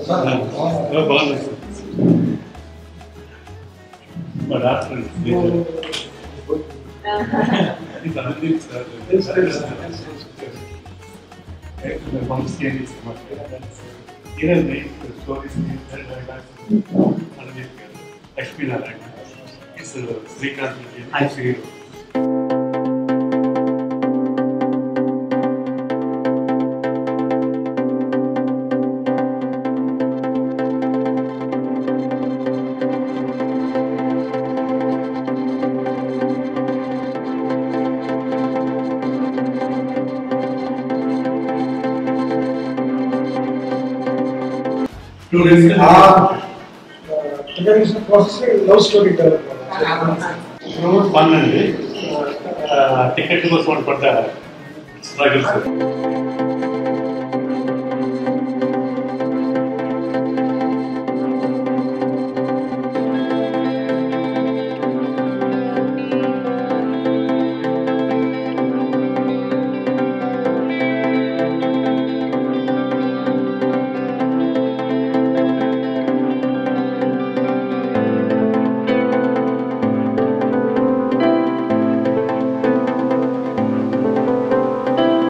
బాగుంది మా doctor Anudeep sir. Even the stories Anudeep Ashwinarayana is Trivikram Srinivas. Love story fun and ticket was one for the struggles.